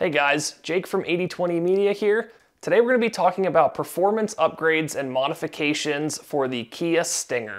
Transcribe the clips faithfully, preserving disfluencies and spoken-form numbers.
Hey guys, Jake from eighty twenty Media here. Today we're going to be talking about performance upgrades and modifications for the Kia Stinger.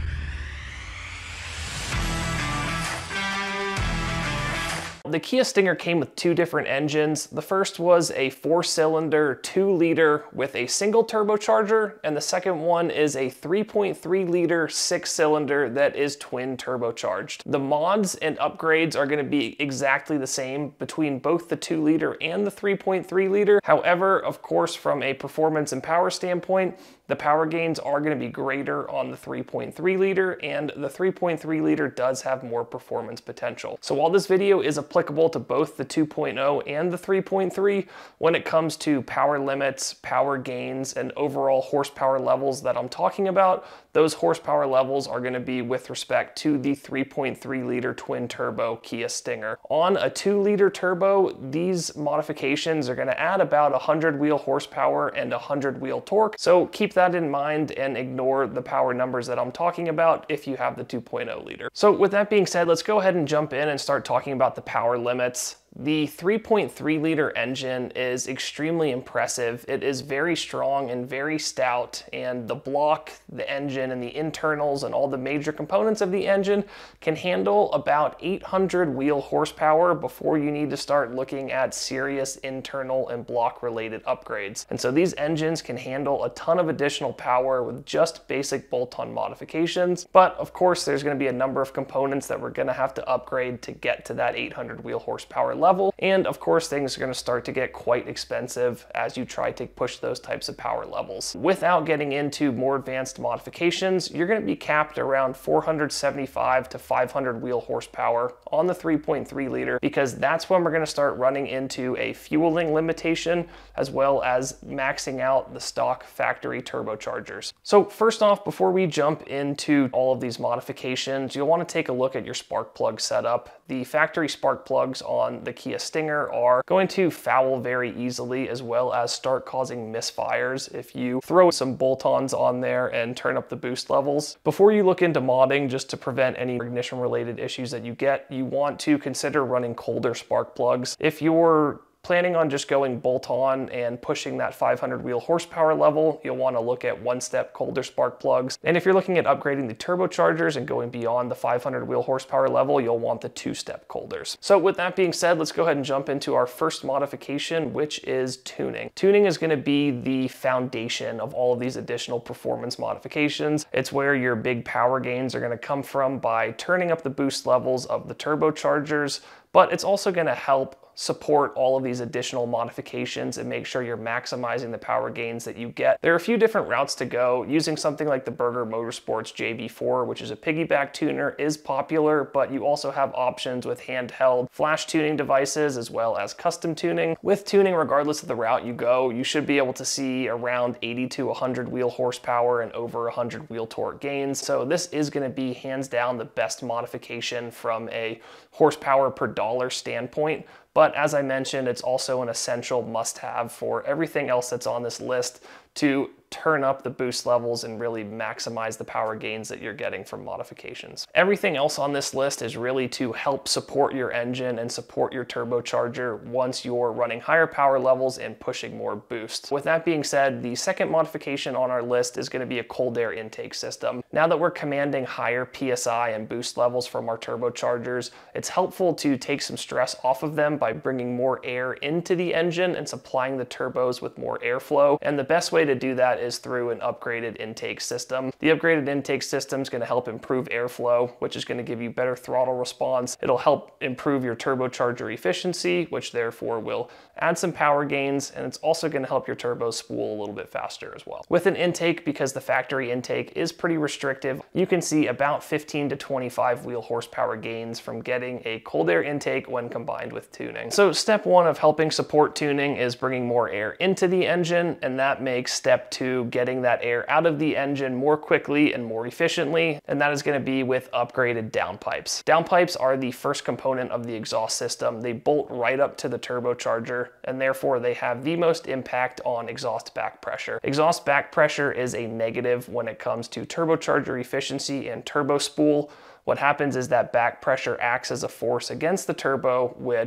The Kia Stinger came with two different engines. The first was a four-cylinder, two liter with a single turbocharger, and the second one is a three point three liter, six-cylinder that is twin turbocharged. The mods and upgrades are going to be exactly the same between both the two liter and the three point three liter. However, of course, from a performance and power standpoint, the power gains are going to be greater on the three point three liter, and the three point three liter does have more performance potential. So while this video is applicable to both the two point oh and the three point three, when it comes to power limits, power gains, and overall horsepower levels that I'm talking about, those horsepower levels are going to be with respect to the three point three liter twin turbo Kia Stinger. On a two liter turbo, these modifications are going to add about one hundred wheel horsepower and one hundred wheel torque. So keep that in mind and ignore the power numbers that I'm talking about if you have the two point oh liter. So with that being said, let's go ahead and jump in and start talking about the power limits. The three point three liter engine is extremely impressive. It is very strong and very stout, and the block, the engine, and the internals and all the major components of the engine can handle about eight hundred wheel horsepower before you need to start looking at serious internal and block related upgrades. And so these engines can handle a ton of additional power with just basic bolt-on modifications. But of course, there's going to be a number of components that we're going to have to upgrade to get to that eight hundred wheel horsepower level. And of course, things are going to start to get quite expensive as you try to push those types of power levels. Without getting into more advanced modifications, you're going to be capped around four hundred seventy-five to five hundred wheel horsepower on the three point three liter, because that's when we're going to start running into a fueling limitation as well as maxing out the stock factory turbochargers. So first off, before we jump into all of these modifications, you'll want to take a look at your spark plug setup. The factory spark plugs on the Kia Stinger are going to foul very easily, as well as start causing misfires if you throw some bolt-ons on there and turn up the boost levels. Before you look into modding, just to prevent any ignition related issues that you get, you want to consider running colder spark plugs. If you're planning on just going bolt-on and pushing that five hundred wheel horsepower level, you'll want to look at one-step colder spark plugs. And if you're looking at upgrading the turbochargers and going beyond the five hundred wheel horsepower level, you'll want the two-step colders. So with that being said, let's go ahead and jump into our first modification, which is tuning. Tuning is going to be the foundation of all of these additional performance modifications. It's where your big power gains are going to come from by turning up the boost levels of the turbochargers, but it's also going to help support all of these additional modifications and make sure you're maximizing the power gains that you get. There are a few different routes to go. Using something like the Berger Motorsports J V four, which is a piggyback tuner, is popular, but you also have options with handheld flash tuning devices as well as custom tuning. With tuning, regardless of the route you go, you should be able to see around eighty to one hundred wheel horsepower and over one hundred wheel torque gains. So this is going to be hands down the best modification from a horsepower per dollar standpoint. But as I mentioned, it's also an essential must-have for everything else that's on this list to turn up the boost levels and really maximize the power gains that you're getting from modifications. Everything else on this list is really to help support your engine and support your turbocharger once you're running higher power levels and pushing more boost. With that being said, the second modification on our list is going to be a cold air intake system. Now that we're commanding higher P S I and boost levels from our turbochargers, it's helpful to take some stress off of them by bringing more air into the engine and supplying the turbos with more airflow. And the best way to do that is through an upgraded intake system. The upgraded intake system is going to help improve airflow, which is going to give you better throttle response. It'll help improve your turbocharger efficiency, which therefore will add some power gains, and it's also going to help your turbos spool a little bit faster as well. With an intake, because the factory intake is pretty restrictive, you can see about fifteen to twenty-five wheel horsepower gains from getting a cold air intake when combined with tuning. So step one of helping support tuning is bringing more air into the engine, and that makes step two getting that air out of the engine more quickly and more efficiently, and that is going to be with upgraded downpipes. Downpipes are the first component of the exhaust system. They bolt right up to the turbocharger, and therefore they have the most impact on exhaust back pressure. Exhaust back pressure is a negative when it comes to turbocharger efficiency and turbo spool. What happens is that back pressure acts as a force against the turbo, which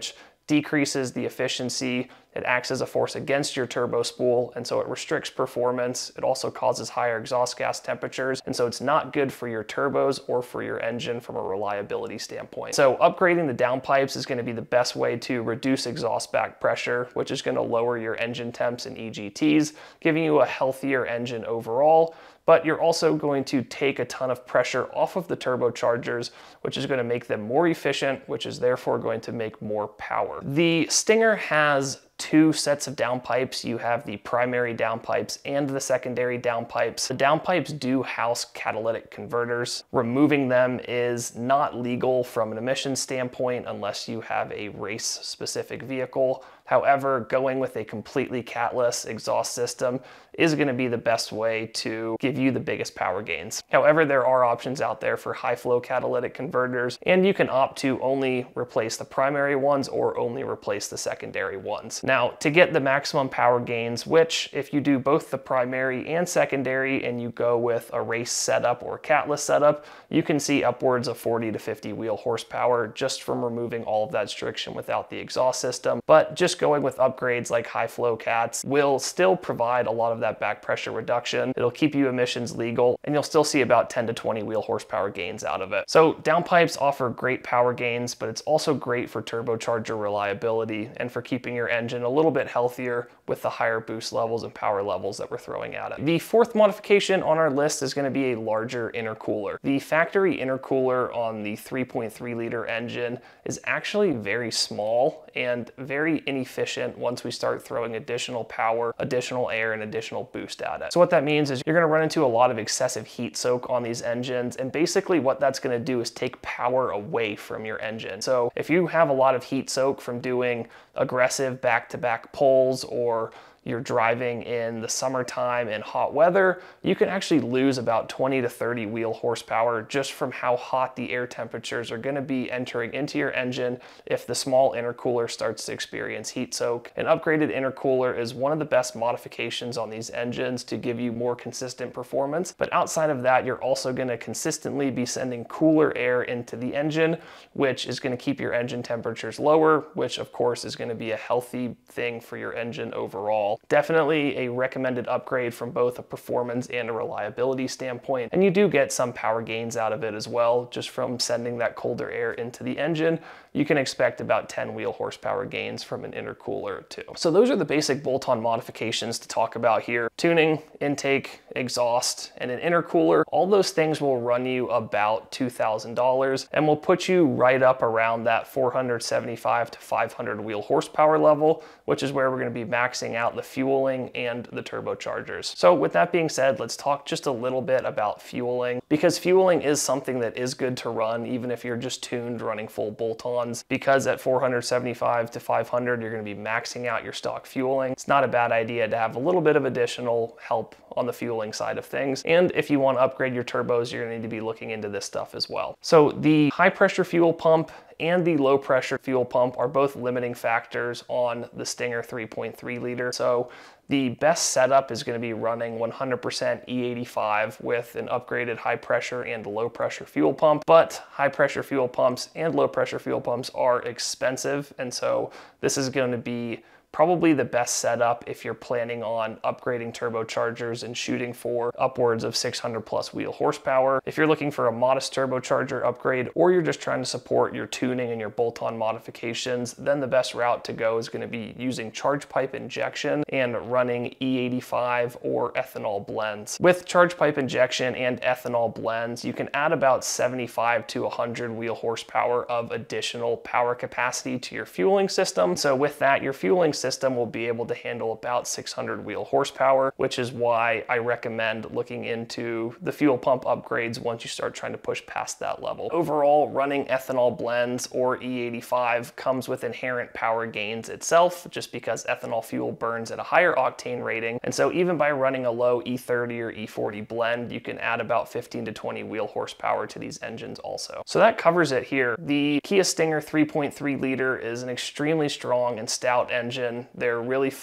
decreases the efficiency. It acts as a force against your turbo spool, and so it restricts performance. It also causes higher exhaust gas temperatures, and so it's not good for your turbos or for your engine from a reliability standpoint. So upgrading the downpipes is going to be the best way to reduce exhaust back pressure, which is going to lower your engine temps and E G Ts, giving you a healthier engine overall. But you're also going to take a ton of pressure off of the turbochargers, which is going to make them more efficient, which is therefore going to make more power. The Stinger has two sets of downpipes. You have the primary downpipes and the secondary downpipes. The downpipes do house catalytic converters. Removing them is not legal from an emissions standpoint unless you have a race-specific vehicle. However, going with a completely catless exhaust system is going to be the best way to give you the biggest power gains. However, there are options out there for high flow catalytic converters, and you can opt to only replace the primary ones or only replace the secondary ones. Now, to get the maximum power gains, which if you do both the primary and secondary and you go with a race setup or catless setup, you can see upwards of forty to fifty wheel horsepower just from removing all of that friction without the exhaust system. But just going with upgrades like high flow cats will still provide a lot of that back pressure reduction. It'll keep you emissions legal, and you'll still see about ten to twenty wheel horsepower gains out of it. So downpipes offer great power gains, but it's also great for turbocharger reliability and for keeping your engine a little bit healthier with the higher boost levels and power levels that we're throwing at it. The fourth modification on our list is going to be a larger intercooler. The factory intercooler on the three point three liter engine is actually very small and very inefficient once we start throwing additional power, additional air, and additional boost at it. So what that means is you're going to run into a lot of excessive heat soak on these engines, and basically what that's going to do is take power away from your engine. So if you have a lot of heat soak from doing aggressive back-to-back pulls, or you're driving in the summertime in hot weather, you can actually lose about twenty to thirty wheel horsepower just from how hot the air temperatures are going to be entering into your engine if the small intercooler starts to experience heat soak. An upgraded intercooler is one of the best modifications on these engines to give you more consistent performance, but outside of that, you're also going to consistently be sending cooler air into the engine, which is going to keep your engine temperatures lower, which of course is going to be a healthy thing for your engine overall. Definitely a recommended upgrade from both a performance and a reliability standpoint, and you do get some power gains out of it as well, just from sending that colder air into the engine. You can expect about ten wheel horsepower gains from an intercooler too. So those are the basic bolt-on modifications to talk about here. Tuning, intake, exhaust, and an intercooler. All those things will run you about two thousand dollars and will put you right up around that four hundred seventy-five to five hundred wheel horsepower level, which is where we're going to be maxing out the fueling and the turbochargers. So with that being said, let's talk just a little bit about fueling, because fueling is something that is good to run even if you're just tuned running full bolt-ons, because at four hundred seventy-five to five hundred, you're going to be maxing out your stock fueling. It's not a bad idea to have a little bit of additional help on the fueling side of things. And if you want to upgrade your turbos, you're going to need to be looking into this stuff as well. So the high pressure fuel pump and the low pressure fuel pump are both limiting factors on the Stinger three point three liter. So the best setup is going to be running one hundred percent E eighty-five with an upgraded high pressure and low pressure fuel pump, but high pressure fuel pumps and low pressure fuel pumps are expensive, and so this is going to be probably the best setup if you're planning on upgrading turbochargers and shooting for upwards of six hundred plus wheel horsepower. If you're looking for a modest turbocharger upgrade, or you're just trying to support your tuning and your bolt-on modifications, then the best route to go is going to be using charge pipe injection and running E eighty-five or ethanol blends. With charge pipe injection and ethanol blends, you can add about seventy-five to one hundred wheel horsepower of additional power capacity to your fueling system. So with that, your fueling system system will be able to handle about six hundred wheel horsepower, which is why I recommend looking into the fuel pump upgrades once you start trying to push past that level. Overall, running ethanol blends or E eighty-five comes with inherent power gains itself, just because ethanol fuel burns at a higher octane rating. And so even by running a low E thirty or E forty blend, you can add about fifteen to twenty wheel horsepower to these engines also. So that covers it here. The Kia Stinger three point three liter is an extremely strong and stout engine. They're really fun.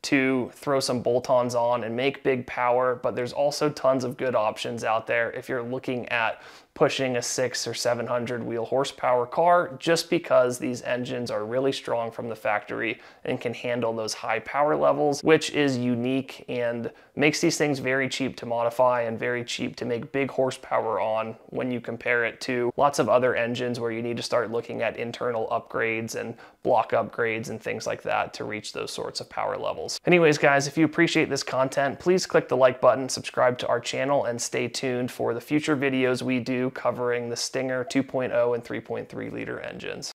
to throw some bolt-ons on and make big power, but there's also tons of good options out there if you're looking at pushing a six or seven hundred wheel horsepower car, just because these engines are really strong from the factory and can handle those high power levels, which is unique and makes these things very cheap to modify and very cheap to make big horsepower on when you compare it to lots of other engines where you need to start looking at internal upgrades and block upgrades and things like that to reach those sorts of power levels. Anyways, guys, if you appreciate this content, please click the like button, subscribe to our channel, and stay tuned for the future videos we do covering the Stinger two point oh and three point three liter engines.